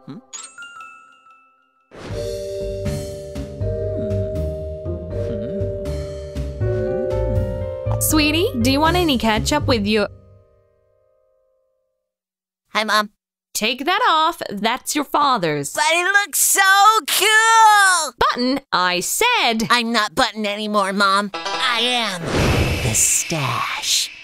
Sweetie, do you want any ketchup with your... Hi, Mom. Take that off. That's your father's. But it looks so cool! Button, I said. I'm not Button anymore, Mom. I am Mustache.